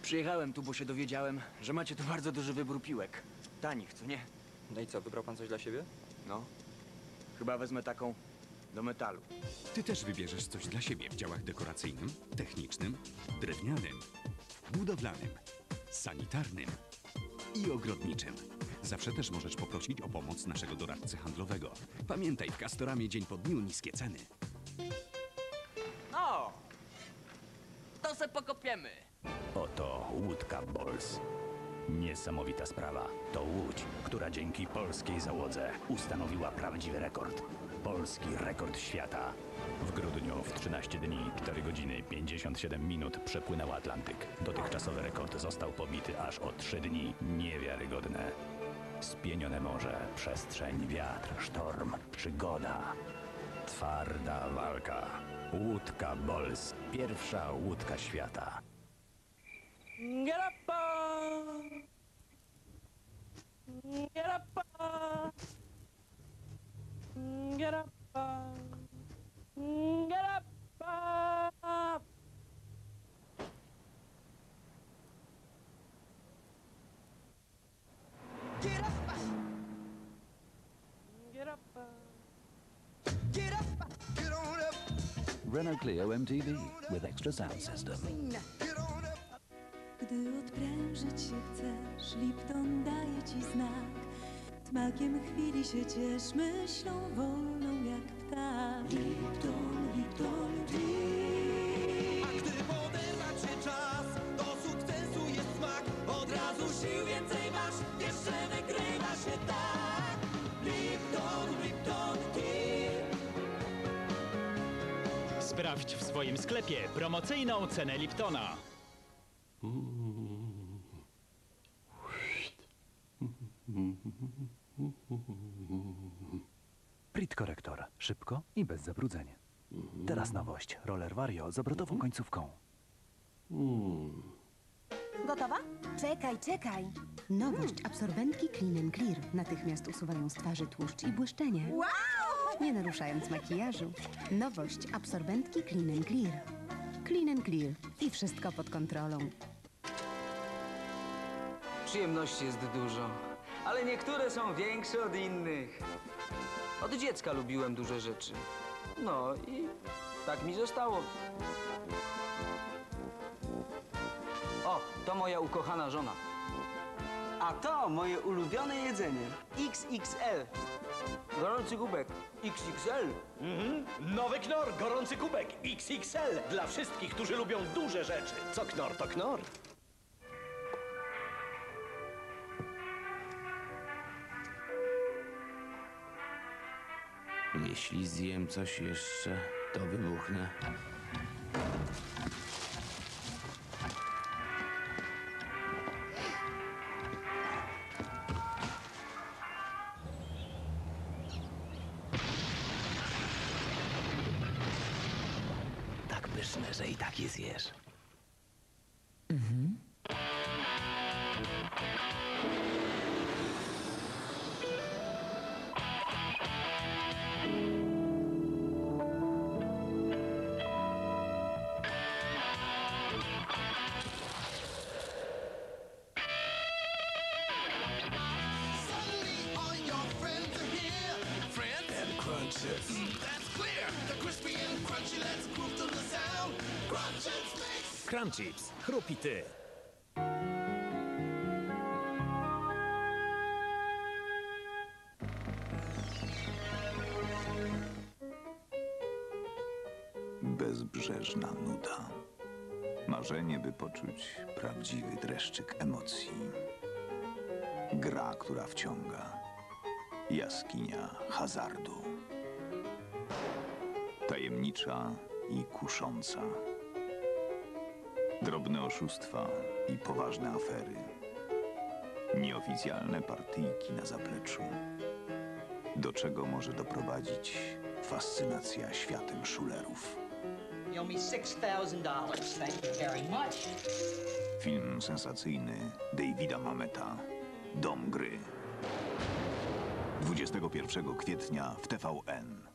Przyjechałem tu, bo się dowiedziałem, że macie tu bardzo duży wybór piłek. Tanich, co nie? No i co, wybrał pan coś dla siebie? No. Chyba wezmę taką do metalu. Ty też wybierzesz coś dla siebie w działach dekoracyjnym, technicznym, drewnianym, budowlanym, sanitarnym i ogrodniczym. Zawsze też możesz poprosić o pomoc naszego doradcę handlowego. Pamiętaj, w Castoramie dzień po dniu niskie ceny. No! To se pokopiemy. Oto łódka Bols. Niesamowita sprawa. To łódź, która dzięki polskiej załodze ustanowiła prawdziwy rekord. Polski rekord świata. W grudniu w 13 dni, 4 godziny, 57 minut przepłynęła Atlantyk. Dotychczasowy rekord został pobity aż o 3 dni. Niewiarygodne. Spienione morze, przestrzeń, wiatr, sztorm, przygoda. Twarda walka. Łódka Bols. Pierwsza łódka świata. Get up! Get up! Get up! Get up! Get up! Get up! Get up! Get on up! Renault Clio MTB with extra sound system. Gdy odprężyć się chcesz, Lipton daje ci znak. Smakiem chwili się ciesz, myślą wolną jak ptak. Lipton, Lipton tea. A gdy poderwać się czas, do sukcesu jest smak. Od razu sił więcej masz, jeszcze wygrywa się tak. Lipton, Lipton tea. Sprawdź w swoim sklepie promocyjną cenę Liptona. Prit korektor. Szybko i bez zabrudzeń. Teraz nowość. Roller Vario z obrotową końcówką. Gotowa? Czekaj, czekaj. Nowość absorbentki Clean & Clear. Natychmiast usuwają z twarzy tłuszcz i błyszczenie. Wow! Nie naruszając makijażu. Nowość absorbentki Clean & Clear. Clean & Clear. I wszystko pod kontrolą. Przyjemności jest dużo, ale niektóre są większe od innych. Od dziecka lubiłem duże rzeczy. No i tak mi zostało. O, to moja ukochana żona. A to moje ulubione jedzenie. XXL. Gorący kubek. XXL. Nowy Knor, gorący kubek XXL. Dla wszystkich, którzy lubią duże rzeczy. Co Knor, to Knor. Jeśli zjem coś jeszcze, to wybuchnę. Tak pyszne, że i tak je zjesz. Crunchips, chrupi ty. Bezbrzeżna nuda. Marzenie, by poczuć prawdziwy dreszczyk emocji. Gra, która wciąga. Jaskinia hazardu. Tajemnicza i kusząca. Drobne oszustwa i poważne afery. Nieoficjalne partyjki na zapleczu. Do czego może doprowadzić fascynacja światem szulerów. You owe me $6,000. Thank you very much. Film sensacyjny Davida Mameta. Dom gry. 21 kwietnia w TVN.